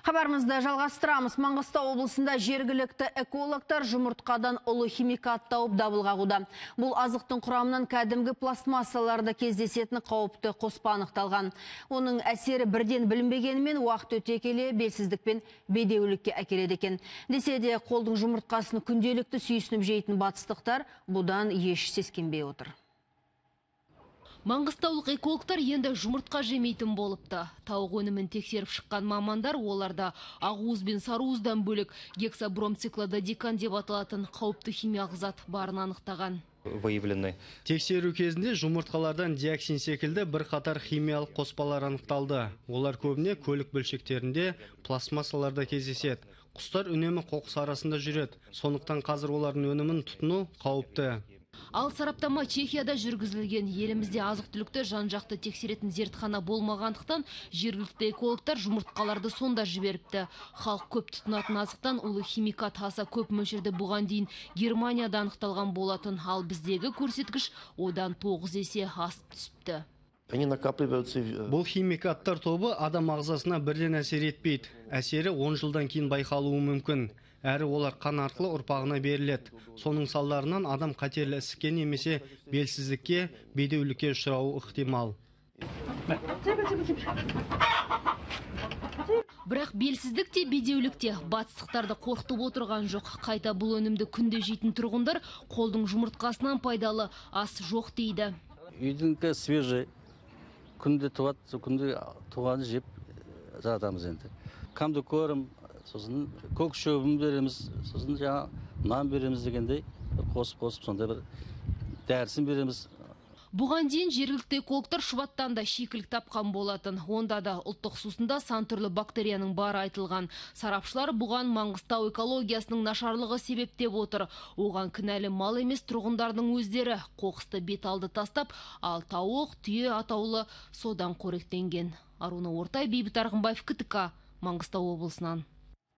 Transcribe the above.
Хабарымызды жалғастырамыз. Маңғыстау облысында жергілікті экологтар жұмыртқадан ұлы химикат тауып дабыл қағуда. Бұл азықтың құрамынан кәдімгі пластмассаларда кездесетін қауіпті қоспа анықталған. Оның әсері бірден білінбегенімен уақыт өте келе белсіздік пен бедеулікке әкеледі екен. Десе де қолдың жұмыртқасын күнделікті сүйсініп жейтін батыстықтар бұдан еш сескенбей отыр. Маңғыстаулық экологтар енді жұмыртқа жемейтін болыпты. Тауық өнімін тексеріп шыққан мамандар оларда ақуыз бен сарыуыздан бөлек гексабромциклододекан деп аталатын қауіпті химиялық зат барын анықтаған. Выявлены. Тексеру кезінде жұмыртқалардан диоксин секілді бір қатар химиялық қоспалар анықталды. Олар көбіне көлік бөлшектерінде, пластмассаларда кездеседі. Құстар үнемі қоқыс арасында жүреді. Сондықтан қазір олардың өнімін тұтыну қауіпті. Ал сараптама Чехияда жүргізілген. Елімізде азық-түлікті жан-жақты тексеретін зертхана болмағандықтан жергілікті экологтар жұмыртқаларды сонда жіберіпті. Халық көп тұтынатын азықтан улы химикат аса көп мөлшерде бұған дейін Германияда анықталған болатын, ал біздегі көрсеткіш одан 9 есе асып түсіпті. Бұл химикаттар тобы адам ағзасына бірден әсер етпейді. Әсері 10 жылдан кейін байқалуы мүмкін. Әрі олар қан арқылы ұрпағына беріледі. Соның салдарынан адам қатерлі ісікке немесе белсіздікке, бедеулікке ұшырауы ықтимал. Бірақ белсіздік те бедеулік те батыстықтарды қорқытып отырған жоқ. Қайта бұл өнімді күнде жейтін тұрғындар қолдың жұмыртқасынан пайдалы ас жоқ дейді. Үйдіңкі свежий, күнде туғаны жеп жатамыз енді. Камды көрім, сосын көк шөбін береміз, сосын жаңа нан береміз дегендей қосып сондай бір дәрісін береміз. Бұған дейін жергілікті экологтар Шұбаттан да шикілік тапқан болатын. Онда да ұлттық сусында сан түрлі бактерияның бары айтылған. Сарапшылар бұған Маңғыстау экологиясының нашарлығы себеп деп отыр. Оған кінәлі мал емес тұрғындардың өздері қоқысты бет алды тастап, ал тауық, түйе атаулы содан қоректенген. Аруна Ортай, Бейбіт Арғынбаев, КТК, Маңғыстау облысынан.